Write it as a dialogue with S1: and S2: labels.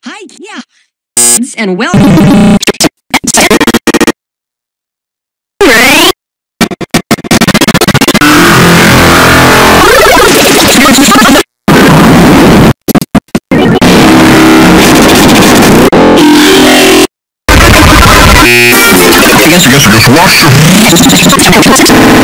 S1: Hi, yeah. And well.
S2: I guess we just wash.